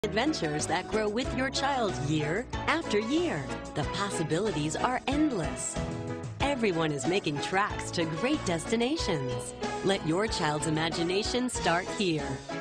Adventures that grow with your child year after year. The possibilities are endless. Everyone is making tracks to great destinations. Let your child's imagination start here.